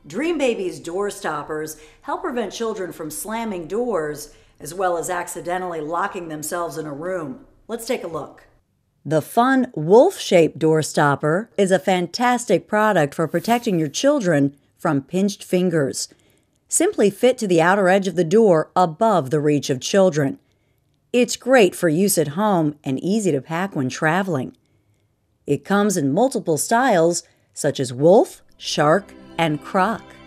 Dreambaby's door stoppers help prevent children from slamming doors as well as accidentally locking themselves in a room. Let's take a look. The fun wolf-shaped door stopper is a fantastic product for protecting your children from pinched fingers. Simply fit to the outer edge of the door above the reach of children. It's great for use at home and easy to pack when traveling. It comes in multiple styles such as wolf, shark, and croc.